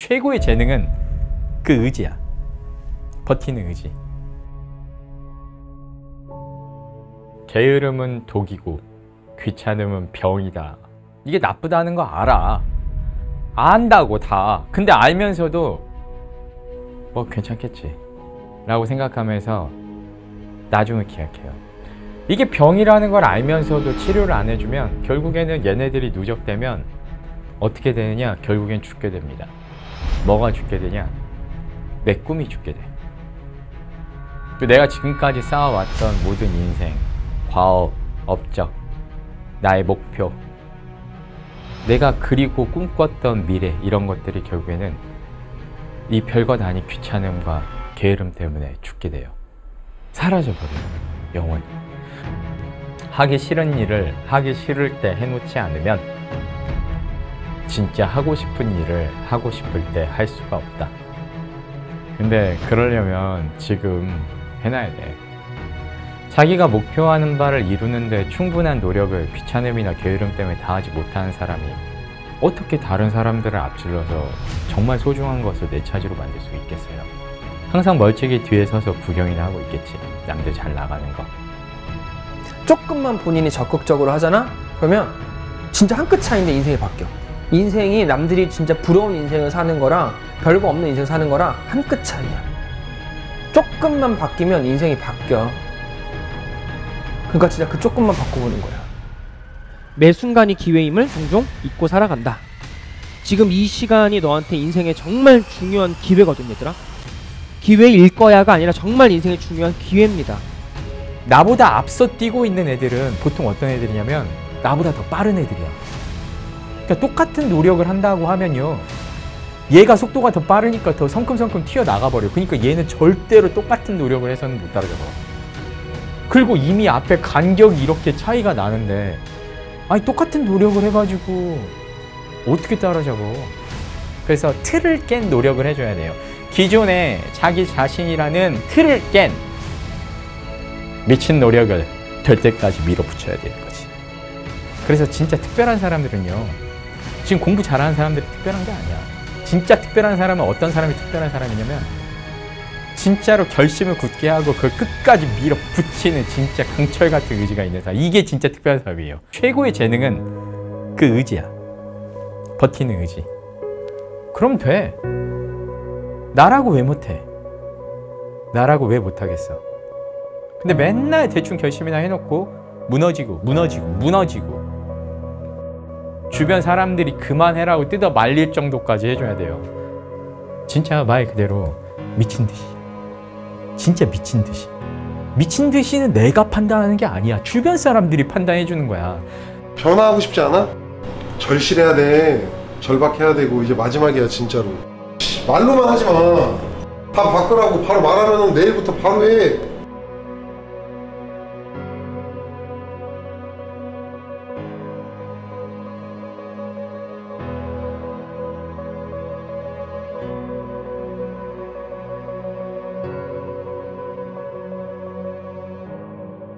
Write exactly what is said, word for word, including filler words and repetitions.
최고의 재능은 그 의지야. 버티는 의지. 게으름은 독이고 귀찮음은 병이다. 이게 나쁘다는 거 알아. 안다고 다. 근데 알면서도 뭐 괜찮겠지 라고 생각하면서 나중을 기약해요. 이게 병이라는 걸 알면서도 치료를 안 해주면 결국에는 얘네들이 누적되면 어떻게 되느냐? 결국엔 죽게 됩니다. 뭐가 죽게 되냐? 내 꿈이 죽게 돼. 내가 지금까지 쌓아왔던 모든 인생, 과업, 업적, 나의 목표, 내가 그리고 꿈꿨던 미래, 이런 것들이 결국에는 이 별것 아닌 귀찮음과 게으름 때문에 죽게 돼요. 사라져버려요. 영원히. 하기 싫은 일을 하기 싫을 때 해놓지 않으면 진짜 하고 싶은 일을 하고 싶을 때 할 수가 없다. 근데 그러려면 지금 해놔야 돼. 자기가 목표하는 바를 이루는데 충분한 노력을 귀찮음이나 게으름 때문에 다하지 못하는 사람이 어떻게 다른 사람들을 앞질러서 정말 소중한 것을 내 차지로 만들 수 있겠어요? 항상 멀찍이 뒤에 서서 구경이나 하고 있겠지. 남들 잘 나가는 거. 조금만 본인이 적극적으로 하잖아? 그러면 진짜 한 끗 차이인데 인생이 바뀌어. 인생이 남들이 진짜 부러운 인생을 사는 거랑 별거 없는 인생 사는 거랑 한 끗 차이야. 조금만 바뀌면 인생이 바뀌어. 그러니까 진짜 그 조금만 바꿔보는 거야. 매 순간이 기회임을 종종 잊고 살아간다. 지금 이 시간이 너한테 인생의 정말 중요한 기회거든, 얘들아. 기회일 거야가 아니라 정말 인생의 중요한 기회입니다. 나보다 앞서 뛰고 있는 애들은 보통 어떤 애들이냐면 나보다 더 빠른 애들이야. 그러니까 똑같은 노력을 한다고 하면요, 얘가 속도가 더 빠르니까 더 성큼성큼 튀어나가버려. 그러니까 얘는 절대로 똑같은 노력을 해서는 못 따라잡아. 그리고 이미 앞에 간격이 이렇게 차이가 나는데 아니 똑같은 노력을 해가지고 어떻게 따라잡아. 그래서 틀을 깬 노력을 해줘야 돼요. 기존에 자기 자신이라는 틀을 깬 미친 노력을 될 때까지 밀어붙여야 되는 거지. 그래서 진짜 특별한 사람들은요, 지금 공부 잘하는 사람들이 특별한 게 아니야. 진짜 특별한 사람은 어떤 사람이 특별한 사람이냐면 진짜로 결심을 굳게 하고 그걸 끝까지 밀어붙이는 진짜 강철 같은 의지가 있는 사람. 이게 진짜 특별한 사람이에요. 최고의 재능은 그 의지야. 버티는 의지. 그럼 돼. 나라고 왜 못해? 나라고 왜 못하겠어? 근데 맨날 대충 결심이나 해놓고 무너지고 무너지고 무너지고 주변 사람들이 그만해라고 뜯어 말릴 정도까지 해줘야 돼요. 진짜 말 그대로 미친 듯이. 진짜 미친 듯이. 미친 듯이는 내가 판단하는 게 아니야. 주변 사람들이 판단해 주는 거야. 변화하고 싶지 않아? 절실해야 돼. 절박해야 되고 이제 마지막이야 진짜로. 말로만 하지 마. 다 바꾸라고 바로 말하면 내일부터 바로 해.